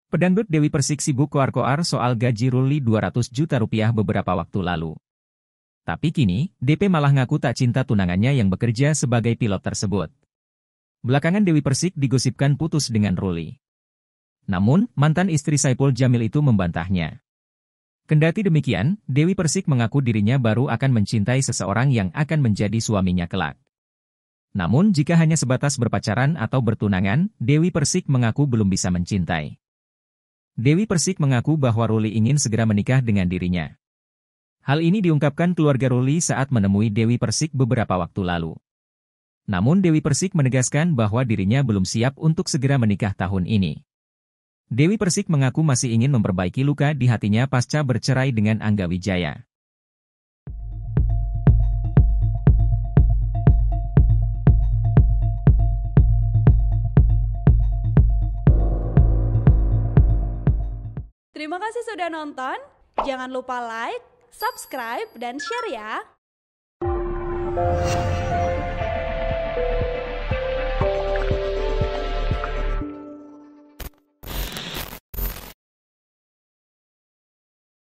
Pedangdut Dewi Persik sibuk koar-koar soal gaji Ruli 200 juta rupiah beberapa waktu lalu. Tapi kini, DP malah ngaku tak cinta tunangannya yang bekerja sebagai pilot tersebut. Belakangan Dewi Persik digosipkan putus dengan Ruli. Namun, mantan istri Saipul Jamil itu membantahnya. Kendati demikian, Dewi Persik mengaku dirinya baru akan mencintai seseorang yang akan menjadi suaminya kelak. Namun jika hanya sebatas berpacaran atau bertunangan, Dewi Persik mengaku belum bisa mencintai. Dewi Persik mengaku bahwa Ruli ingin segera menikah dengan dirinya. Hal ini diungkapkan keluarga Ruli saat menemui Dewi Persik beberapa waktu lalu. Namun Dewi Persik menegaskan bahwa dirinya belum siap untuk segera menikah tahun ini. Dewi Persik mengaku masih ingin memperbaiki luka di hatinya pasca bercerai dengan Angga Wijaya. Terima kasih sudah nonton. Jangan lupa like, subscribe, dan share ya.